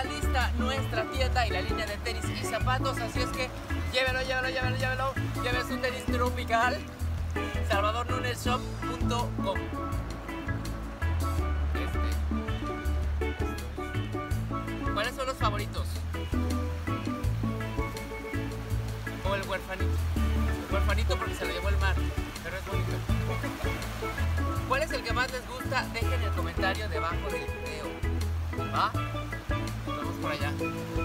lista nuestra tienda y la línea de tenis y zapatos, así es que llévelo, lleve su tenis tropical, salvadornuneshop.com. ¿Cuáles son los favoritos? O el huerfanito. El huerfanito porque se lo llevó el mar, pero es bonito. ¿Cuál es el que más les gusta? Dejen el comentario debajo del video. ¿Va? Nos vemos por allá.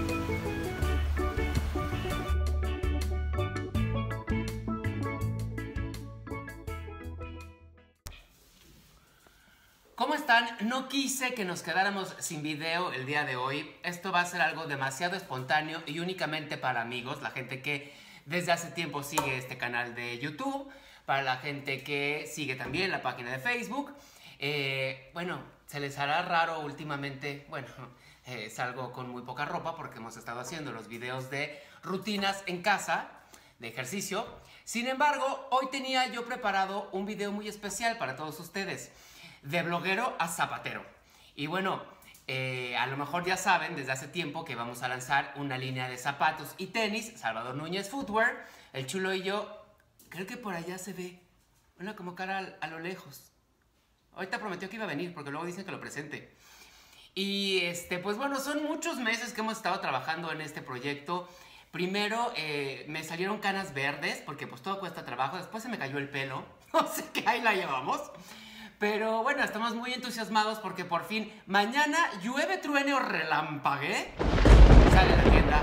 ¿Cómo están? No quise que nos quedáramos sin video el día de hoy. Esto va a ser algo demasiado espontáneo y únicamente para amigos, la gente que desde hace tiempo sigue este canal de YouTube, para la gente que sigue también la página de Facebook. Bueno, se les hará raro últimamente, bueno, salgo con muy poca ropa porque hemos estado haciendo los videos de rutinas en casa, de ejercicio. Sin embargo, hoy tenía yo preparado un video muy especial para todos ustedes, de bloguero a zapatero. Y bueno, a lo mejor ya saben desde hace tiempo que vamos a lanzar una línea de zapatos y tenis, Salvador Núñez Footwear. El chulo y yo, creo que por allá se ve una como cara a lo lejos. Ahorita prometió que iba a venir porque luego dicen que lo presente. Y pues bueno, son muchos meses que hemos estado trabajando en este proyecto. Primero me salieron canas verdes porque pues todo cuesta trabajo. Después se me cayó el pelo. No sé qué, ahí la llevamos. Pero bueno, estamos muy entusiasmados porque por fin mañana llueve, truene o relampague, sale la tienda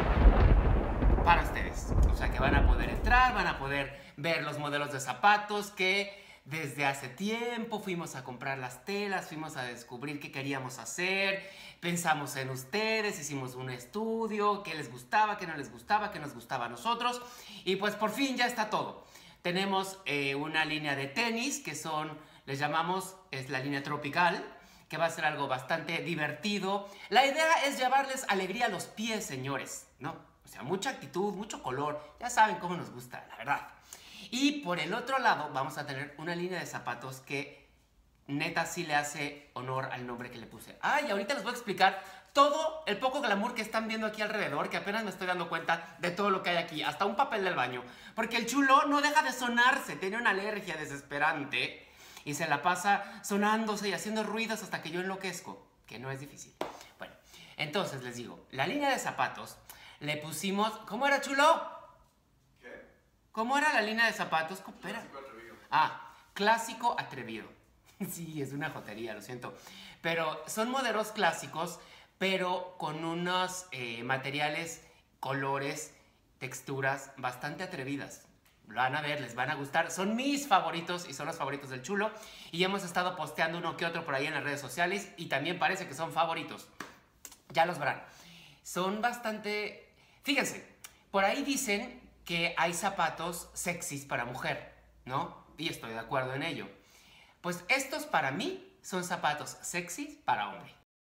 para ustedes. O sea que van a poder entrar, van a poder ver los modelos de zapatos que desde hace tiempo fuimos a comprar las telas, fuimos a descubrir qué queríamos hacer, pensamos en ustedes, hicimos un estudio, qué les gustaba, qué no les gustaba, qué nos gustaba a nosotros. Y pues por fin ya está todo. Tenemos una línea de tenis que son... les llamamos, es la línea tropical, que va a ser algo bastante divertido. La idea es llevarles alegría a los pies, señores, ¿no? O sea, mucha actitud, mucho color. Ya saben cómo nos gusta, la verdad. Y por el otro lado vamos a tener una línea de zapatos que neta sí le hace honor al nombre que le puse. Y ahorita les voy a explicar todo el poco glamour que están viendo aquí alrededor, que apenas me estoy dando cuenta de todo lo que hay aquí, hasta un papel del baño. Porque el chulo no deja de sonarse, tiene una alergia desesperante y se la pasa sonándose y haciendo ruidos hasta que yo enloquezco, que no es difícil. Bueno, entonces les digo, la línea de zapatos le pusimos... ¿Cómo era, chulo? ¿Qué? ¿Cómo era la línea de zapatos? Espera. Clásico atrevido. Clásico atrevido. Sí, es una jotería, lo siento. Pero son modelos clásicos, pero con unos materiales, colores, texturas bastante atrevidas. Lo van a ver, les van a gustar. Son mis favoritos y son los favoritos del chulo. Y hemos estado posteando uno que otro por ahí en las redes sociales y también parece que son favoritos. Ya los verán. Son bastante... Fíjense, por ahí dicen que hay zapatos sexys para mujer, ¿no? Y estoy de acuerdo en ello. Pues estos para mí son zapatos sexys para hombre.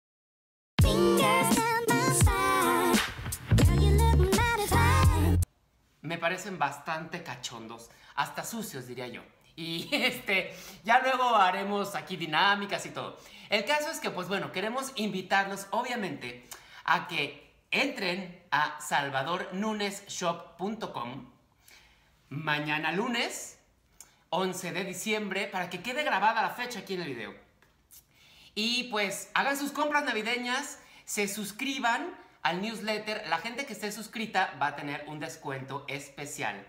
Me parecen bastante cachondos, hasta sucios diría yo. Y ya luego haremos aquí dinámicas y todo. El caso es que, pues bueno, queremos invitarlos obviamente a que entren a salvadornuneshop.com mañana lunes 11 de diciembre para que quede grabada la fecha aquí en el video. Y pues hagan sus compras navideñas, se suscriban al newsletter. La gente que esté suscrita va a tener un descuento especial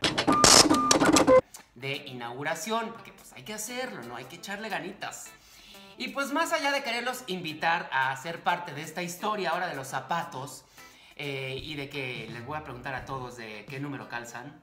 de inauguración, porque pues hay que hacerlo, ¿no? Hay que echarle ganitas. Y pues más allá de quererlos invitar a ser parte de esta historia ahora de los zapatos y de que les voy a preguntar a todos de qué número calzan,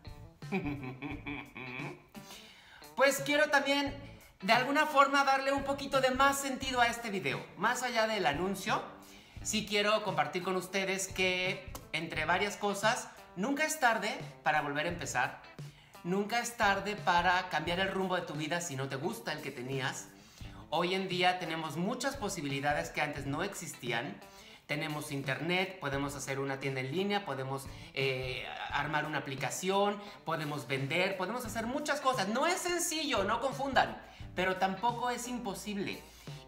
pues quiero también de alguna forma darle un poquito de más sentido a este video. Más allá del anuncio, sí quiero compartir con ustedes que, entre varias cosas, nunca es tarde para volver a empezar. Nunca es tarde para cambiar el rumbo de tu vida si no te gusta el que tenías. Hoy en día tenemos muchas posibilidades que antes no existían. Tenemos internet, podemos hacer una tienda en línea, podemos armar una aplicación, podemos vender, podemos hacer muchas cosas. No es sencillo, no confundan, pero tampoco es imposible.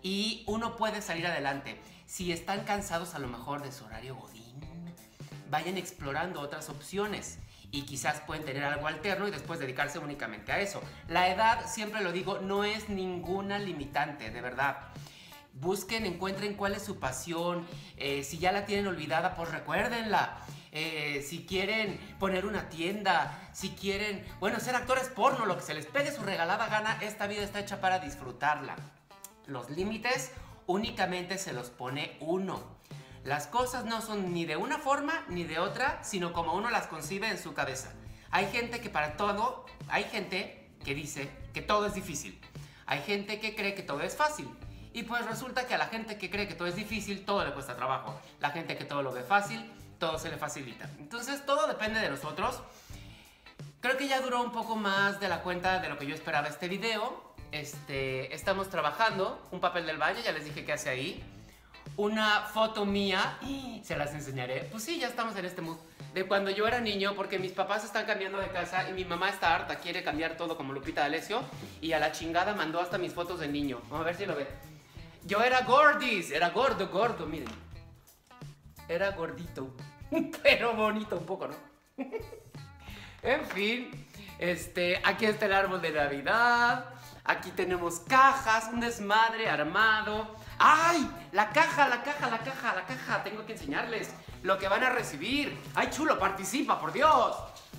y uno puede salir adelante. Si están cansados a lo mejor de su horario godín, vayan explorando otras opciones y quizás pueden tener algo alterno y después dedicarse únicamente a eso. La edad, siempre lo digo, no es ninguna limitante, de verdad. Busquen, encuentren cuál es su pasión. Si ya la tienen olvidada, pues recuérdenla. Si quieren poner una tienda, si quieren, bueno, ser actores porno, lo que se les pegue su regalada gana, esta vida está hecha para disfrutarla. Los límites únicamente se los pone uno. Las cosas no son ni de una forma ni de otra, sino como uno las concibe en su cabeza. Hay gente que para todo, hay gente que dice que todo es difícil. Hay gente que cree que todo es fácil. Y pues resulta que a la gente que cree que todo es difícil, todo le cuesta trabajo. La gente que todo lo ve fácil, todo se le facilita. Entonces todo depende de nosotros. Creo que ya duró un poco más de la cuenta de lo que yo esperaba este video. Estamos trabajando un papel del baño, ya les dije qué hace ahí. Una foto mía, se las enseñaré. Pues sí, ya estamos en este mood de cuando yo era niño, porque mis papás están cambiando de casa y mi mamá está harta, quiere cambiar todo como Lupita D'Alessio y a la chingada mandó hasta mis fotos de niño. Vamos a ver si lo ven. Yo era gordis, era gordo, miren. Era gordito, pero bonito un poco, ¿no? En fin, aquí está el árbol de Navidad. Aquí tenemos cajas, un desmadre armado. ¡Ay! La caja. Tengo que enseñarles lo que van a recibir. ¡Ay, chulo! ¡Participa, por Dios!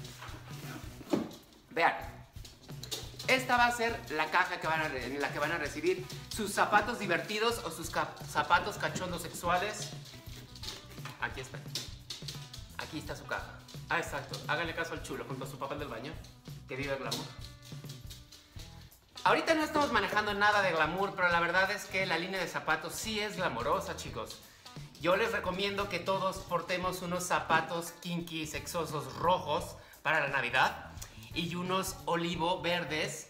Vean. Esta va a ser la caja en la que van a recibir sus zapatos divertidos o sus zapatos cachondos sexuales. Aquí está. Aquí está su caja. Ah, exacto. Háganle caso al chulo junto a su papel del baño. Que vive el glamour. Ahorita no estamos manejando nada de glamour, pero la verdad es que la línea de zapatos sí es glamorosa, chicos. Yo les recomiendo que todos portemos unos zapatos kinky, sexosos, rojos para la Navidad y unos olivo verdes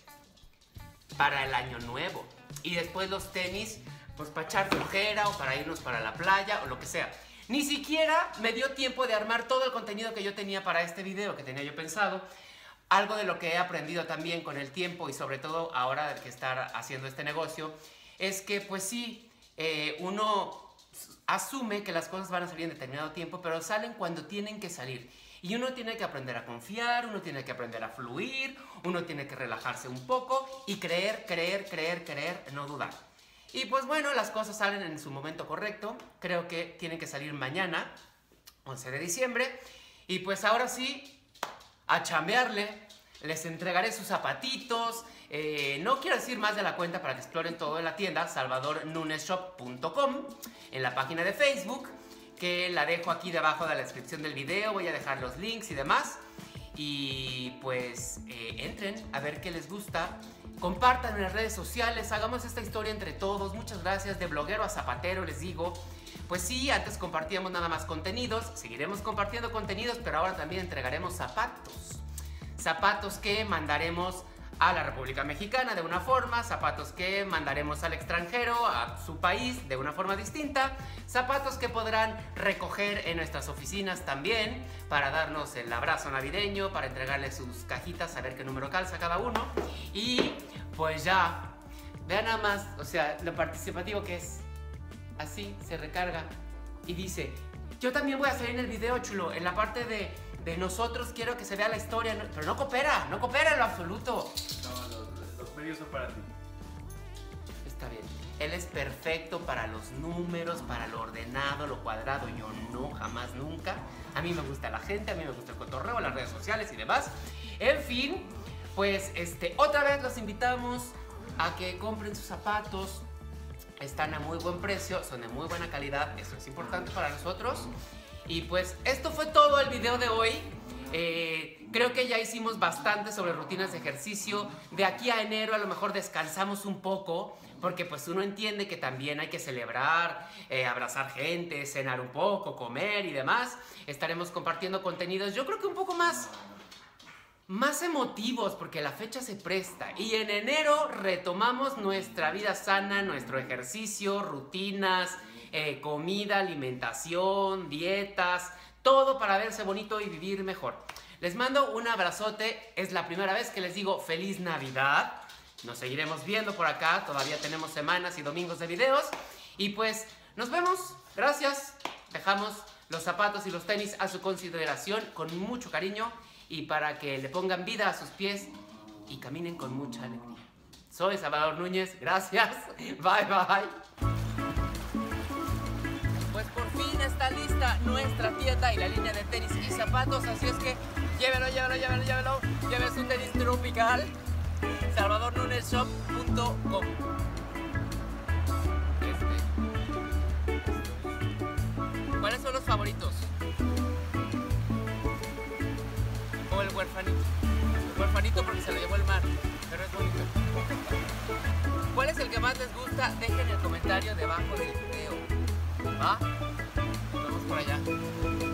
para el Año Nuevo. Y después los tenis, pues para echar flojera o para irnos para la playa o lo que sea. Ni siquiera me dio tiempo de armar todo el contenido que yo tenía para este video, que tenía yo pensado. Algo de lo que he aprendido también con el tiempo y sobre todo ahora de que estar haciendo este negocio es que pues sí, uno asume que las cosas van a salir en determinado tiempo, pero salen cuando tienen que salir. Y uno tiene que aprender a confiar, uno tiene que aprender a fluir, uno tiene que relajarse un poco y creer, no dudar. Y pues bueno, las cosas salen en su momento correcto. Creo que tienen que salir mañana, 11 de diciembre. Y pues ahora sí, a chambearle. Les entregaré sus zapatitos. No quiero decir más de la cuenta para que exploren todo en la tienda, salvadornuneshop.com, en la página de Facebook, que la dejo aquí debajo de la descripción del video. Voy a dejar los links y demás. Y pues entren a ver qué les gusta. Compartan en las redes sociales, hagamos esta historia entre todos. Muchas gracias, de bloguero a zapatero, les digo. Pues sí, antes compartíamos nada más contenidos, seguiremos compartiendo contenidos, pero ahora también entregaremos zapatos. Zapatos que mandaremos a la República Mexicana de una forma, zapatos que mandaremos al extranjero, a su país, de una forma distinta, zapatos que podrán recoger en nuestras oficinas también, para darnos el abrazo navideño, para entregarles sus cajitas, a ver qué número calza cada uno. Y pues ya, vean nada más, o sea, lo participativo que es. Así se recarga y dice: yo también voy a salir en el video, chulo, en la parte de nosotros quiero que se vea la historia, pero no coopera en lo absoluto. No, los medios son para ti. Está bien, él es perfecto para los números, para lo ordenado, lo cuadrado. Yo no, jamás, nunca. A mí me gusta la gente, a mí me gusta el cotorreo, las redes sociales y demás. En fin, pues otra vez los invitamos a que compren sus zapatos. Están a muy buen precio, son de muy buena calidad, eso es importante para nosotros. Y pues esto fue todo el video de hoy. Creo que ya hicimos bastante sobre rutinas de ejercicio. De aquí a enero a lo mejor descansamos un poco, porque pues uno entiende que también hay que celebrar, abrazar gente, cenar un poco, comer y demás. Estaremos compartiendo contenidos, yo creo que un poco más emotivos, porque la fecha se presta. Y en enero retomamos nuestra vida sana, nuestro ejercicio, rutinas, comida, alimentación, dietas, todo para verse bonito y vivir mejor. Les mando un abrazote. Es la primera vez que les digo feliz Navidad. nos seguiremos viendo por acá. Todavía tenemos semanas y domingos de videos. Y pues nos vemos. Gracias. Dejamos los zapatos y los tenis a su consideración con mucho cariño y para que le pongan vida a sus pies y caminen con mucha alegría. Soy Salvador Núñez. Gracias. Bye, bye. Pues por fin está lista nuestra tienda y la línea de tenis y zapatos. Así es que llévelo. Lleve su tenis tropical. salvadornunezshop.com. ¿Cuáles son los favoritos? O el huerfanito. El huerfanito porque se lo llevó el mar, pero es bonito. ¿Cuál es el que más les gusta? Dejen el comentario debajo del video. ¿Va? Nos vemos por allá.